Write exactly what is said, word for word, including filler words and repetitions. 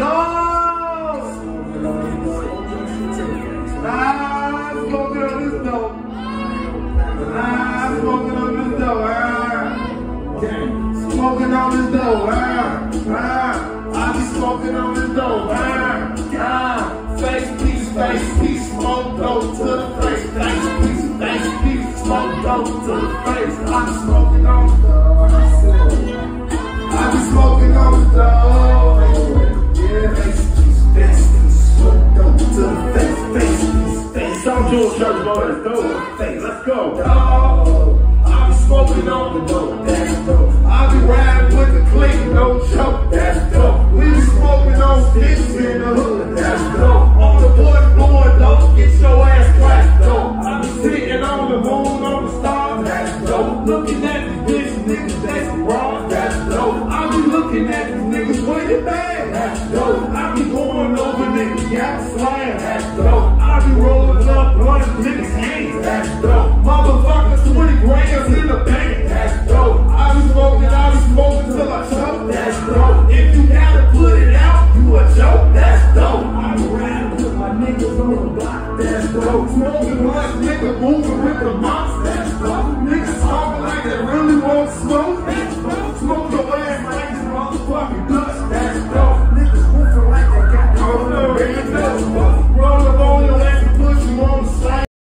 Nah, smoking on this dope. Nah, smoking on this dope. Ah. Smoking on this dope. Ah. Ah. I be smoking on this dope. Ah. Ah. Face piece, face piece, smoke dope to the face. Face piece, face piece, smoke dope to the face. I be smoking on the dope. I be smoking on the dope. Yeah, face piece, face piece, smoke dope to the face. Face piece, face. Some jewel church boy, let's go. Face, let's go. Oh, I be smoking on the dope. That's dope. I be riding with the clique, no choke. That's dope. We be smoking on sticks in the hood. That's dope. On the board going dope, get your ass cracked dope. I be sitting on the moon, on the stars. That's dope. Looking at these bitch niggas, that's wrong. That's dope. I be looking at these niggas with it bad. That's dope. I be going over niggas, got slam. That's dope. I be rolling up blunt niggas' hands. That's dope. Motherfuckers twenty grams in the bank. That's dope. I be smoking, I be smoking till I choke. That's dope. If you gotta put it out, you a joke. That's dope. I be riding with my niggas on the block. That's dope. Smoking blunt, nigga moving with the mops. That's dope. Niggas talking like they really won't smoke.